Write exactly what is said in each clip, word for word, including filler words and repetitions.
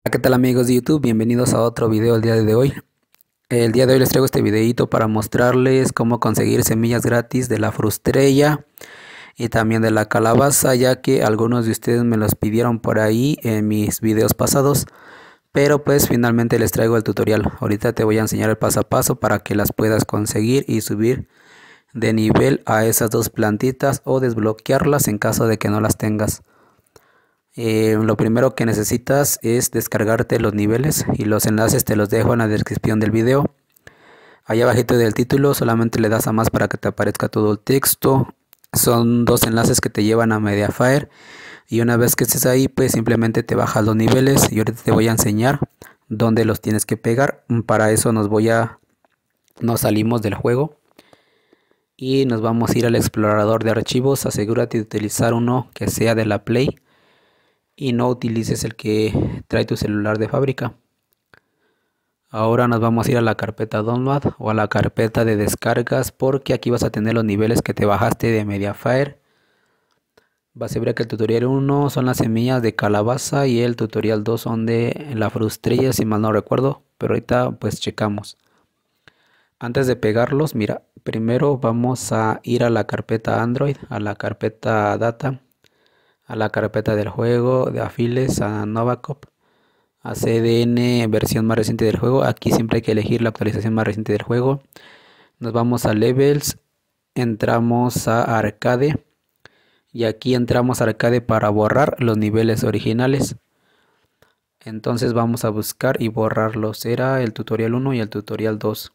¿Qué tal amigos de YouTube? Bienvenidos a otro video el día de hoy. El día de hoy les traigo este videito para mostrarles cómo conseguir semillas gratis de la frustrella y también de la calabaza, ya que algunos de ustedes me los pidieron por ahí en mis videos pasados, pero pues finalmente les traigo el tutorial. Ahorita te voy a enseñar el paso a paso para que las puedas conseguir y subir de nivel a esas dos plantitas o desbloquearlas en caso de que no las tengas. Eh, lo primero que necesitas es descargarte los niveles y los enlaces te los dejo en la descripción del video. Allá abajito del título solamente le das a más para que te aparezca todo el texto. Son dos enlaces que te llevan a Mediafire y una vez que estés ahí pues simplemente te bajas los niveles y ahorita te voy a enseñar dónde los tienes que pegar. Para eso nos voy a nos salimos del juego y nos vamos a ir al explorador de archivos. Asegúrate de utilizar uno que sea de la Play y no utilices el que trae tu celular de fábrica. Ahora nos vamos a ir a la carpeta download o a la carpeta de descargas, porque aquí vas a tener los niveles que te bajaste de Mediafire. Vas a ver que el tutorial uno son las semillas de calabaza y el tutorial dos son de la frustrella, si mal no recuerdo, pero ahorita pues checamos. Antes de pegarlos, mira, primero vamos a ir a la carpeta Android, a la carpeta data, a la carpeta del juego, de Afiles, a Novacop, a C D N versión más reciente del juego. Aquí siempre hay que elegir la actualización más reciente del juego. Nos vamos a Levels, entramos a Arcade y aquí entramos a Arcade para borrar los niveles originales. Entonces vamos a buscar y borrarlos. Era el tutorial uno y el tutorial dos.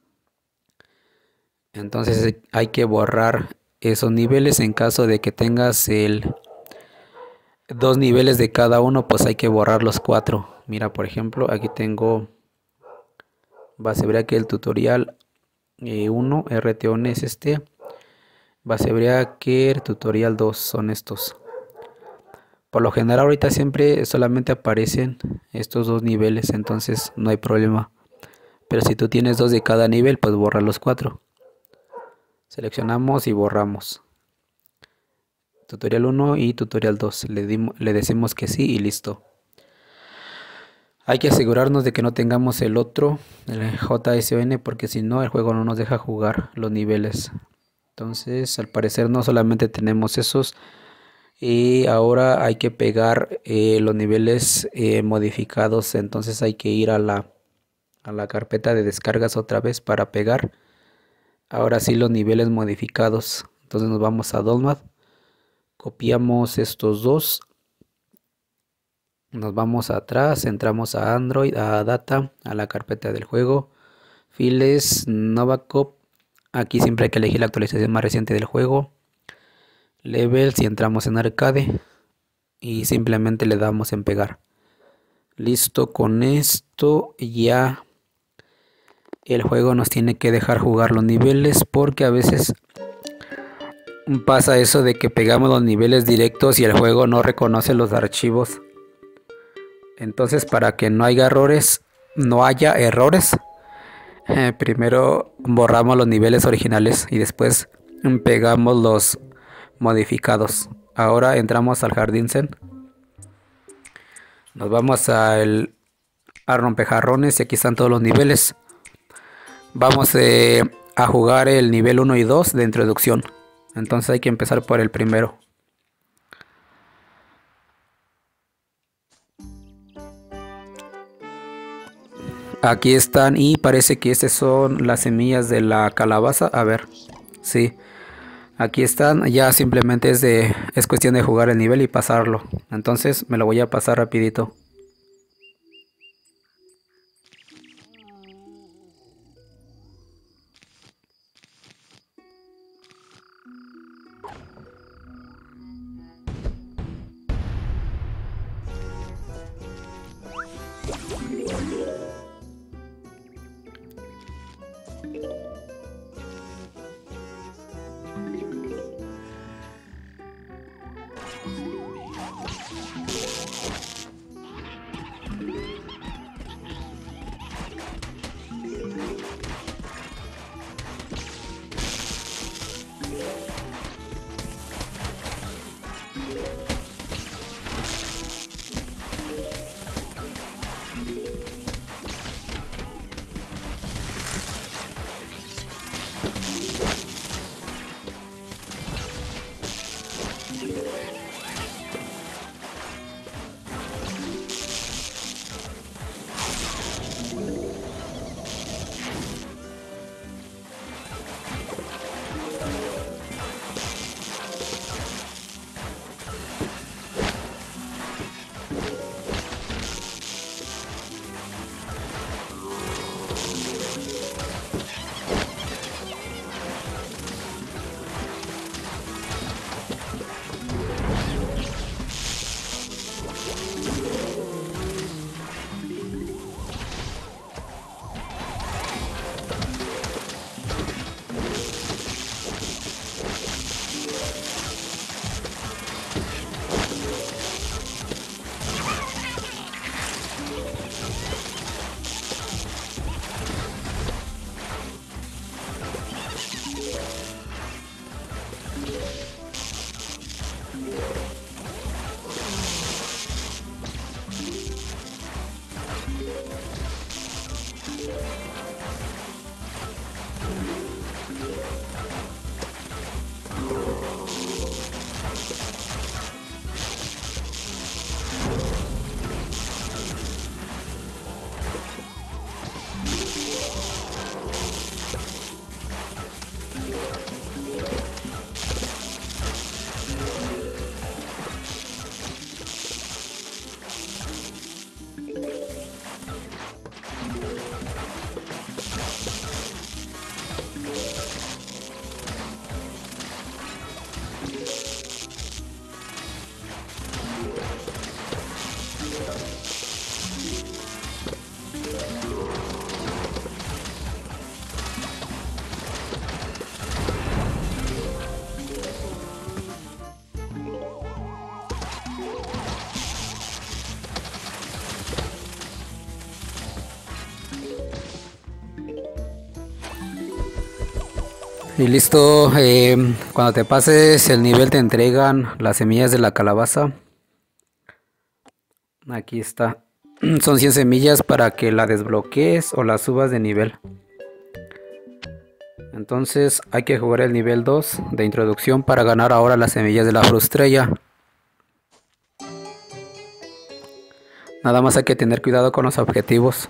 Entonces hay que borrar esos niveles. En caso de que tengas el dos niveles de cada uno, pues hay que borrar los cuatro. Mira, por ejemplo, aquí tengo, vas a ver que el tutorial uno, R T O N es este, vas a ver que el tutorial dos son estos. Por lo general ahorita siempre solamente aparecen estos dos niveles, entonces no hay problema. Pero si tú tienes dos de cada nivel, pues borra los cuatro. Seleccionamos y borramos. Tutorial uno y tutorial dos. Le, dimos, le decimos que sí y listo. Hay que asegurarnos de que no tengamos el otro, el J S O N, porque si no el juego no nos deja jugar los niveles. Entonces al parecer no solamente tenemos esos. Y ahora hay que pegar eh, los niveles eh, modificados. Entonces hay que ir a la, a la carpeta de descargas otra vez para pegar. Ahora sí los niveles modificados. Entonces nos vamos a Download. Copiamos estos dos, nos vamos atrás, entramos a Android, a Data, a la carpeta del juego, Files, Novacop, aquí siempre hay que elegir la actualización más reciente del juego, Levels y entramos en Arcade y simplemente le damos en pegar. Listo, con esto ya el juego nos tiene que dejar jugar los niveles, porque a veces pasa eso de que pegamos los niveles directos y el juego no reconoce los archivos. Entonces, para que no haya errores, no haya errores, eh, primero borramos los niveles originales y después pegamos los modificados. Ahora entramos al Jardín Zen. Nos vamos a, el, a rompejarrones y aquí están todos los niveles. Vamos eh, a jugar el nivel uno y dos de introducción. Entonces hay que empezar por el primero. Aquí están y parece que estas son las semillas de la calabaza. A ver, sí. Aquí están, ya simplemente es, de, es cuestión de jugar el nivel y pasarlo. Entonces me lo voy a pasar rapidito. Y listo, eh, cuando te pases el nivel te entregan las semillas de la calabaza. Aquí está. Son cien semillas para que la desbloquees o la subas de nivel. Entonces hay que jugar el nivel dos de introducción para ganar ahora las semillas de la frustrella. Nada más hay que tener cuidado con los objetivos.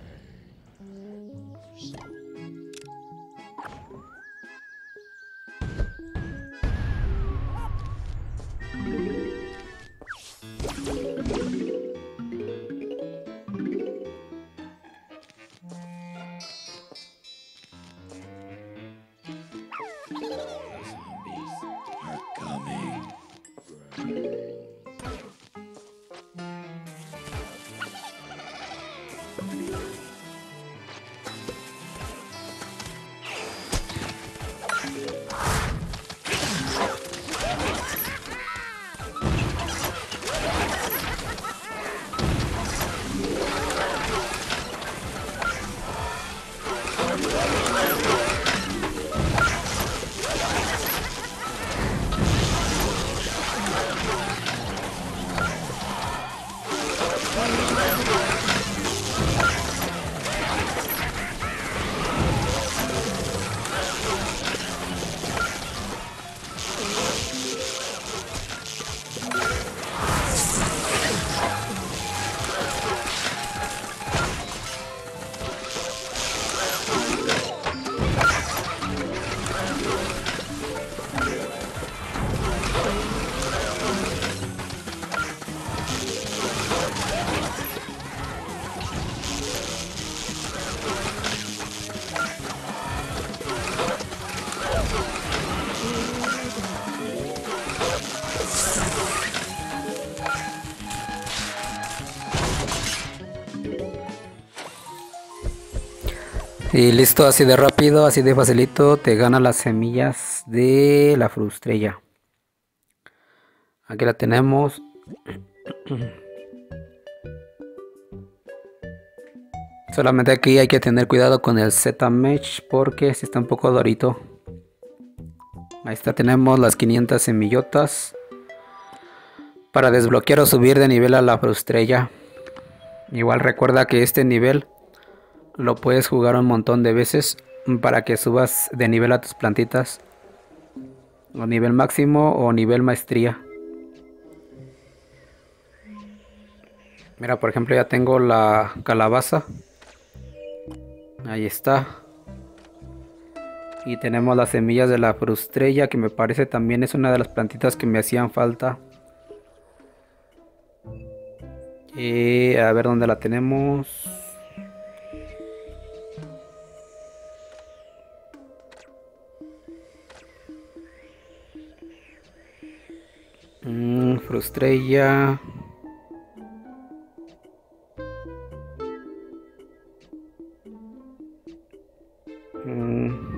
Y listo, así de rápido, así de facilito, te gana las semillas de la frustrella. Aquí la tenemos. Solamente aquí hay que tener cuidado con el Z-Mesh porque si está un poco dorito. Ahí está, tenemos las quinientas semillotas para desbloquear o subir de nivel a la frustrella. Igual recuerda que este nivel lo puedes jugar un montón de veces para que subas de nivel a tus plantitas. O nivel máximo o nivel maestría. Mira, por ejemplo, ya tengo la calabaza. Ahí está. Y tenemos las semillas de la frustrella, que me parece también es una de las plantitas que me hacían falta. Y a ver dónde la tenemos. Mm, frustrella. Mm.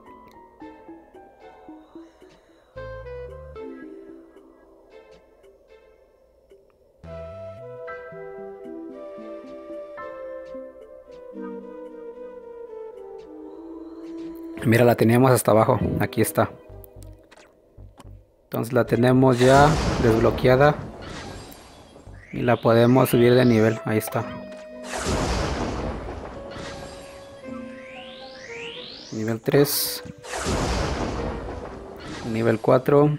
Mira, la teníamos hasta abajo. Aquí está. Entonces la tenemos ya desbloqueada. Y la podemos subir de nivel. Ahí está. Nivel tres. Nivel cuatro.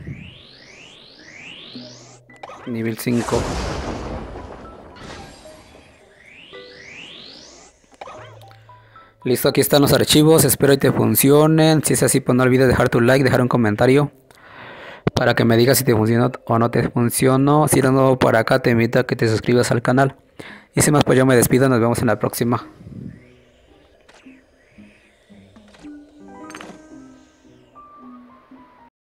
Nivel cinco. Listo, aquí están los archivos, espero que te funcionen. Si es así, pues no olvides dejar tu like, dejar un comentario para que me digas si te funcionó o no te funcionó. Si eres nuevo por acá, te invito a que te suscribas al canal. Y sin más, pues yo me despido, nos vemos en la próxima.